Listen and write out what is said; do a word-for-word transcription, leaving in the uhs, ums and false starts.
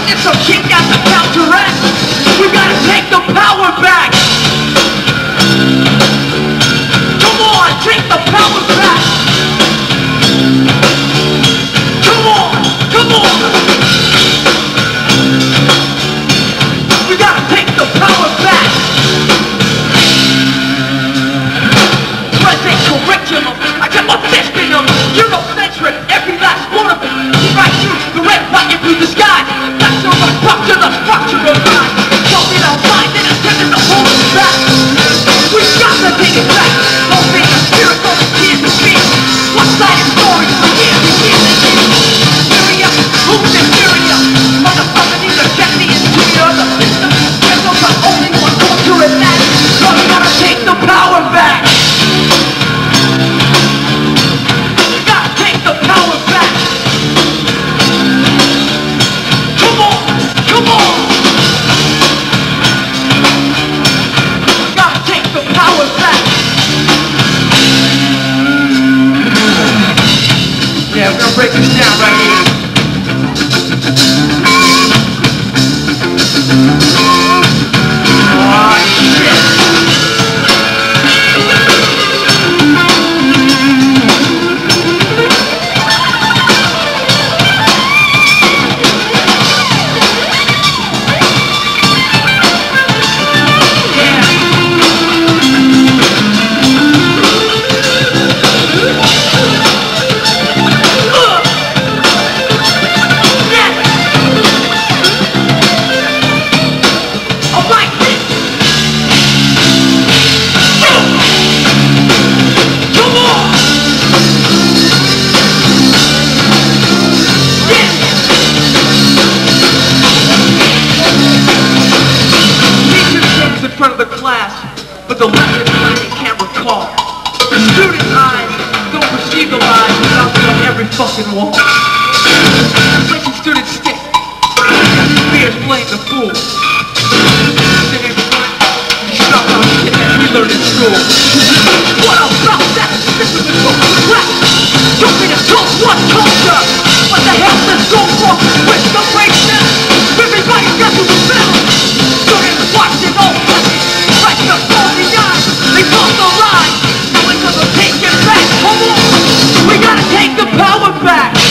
and some shit got to counteract. We gotta take the power back. Come on, take the power back. Come on, come on. We gotta take the power back. Present curriculum, I got my fist in them. Eurocentric, every last one of them. Right through the red light through the sky. That's your approach to the structure of life. Something outside that is tempting to hold us back. We got to take it back. Open the spirit of the kids to speak. One-sided stories, we can't begin to see. Syria, who's in Syria? Motherfucker needs to check the interior of the system. There's no the only one culture in that. So we gotta take the power back. We gotta take the power back. Come on, come on. We gotta take the power back. Yeah, we're gonna break this down right here. Oh, shit. Of the class, but the lesson planning can't recall. The student's eyes don't perceive the lies without them on every fucking wall. Making students stick, fears playing the fool. Singing front, stuff on shit that we learned in school. What about that? This is the fucking crap. Don't be the top one culture. What the hell's this so for? With the breakdown, everybody's got to rebel. Students watching all like the forty-nine, they cross the line. Now it's gonna take it back. Come on, we gotta take the power back.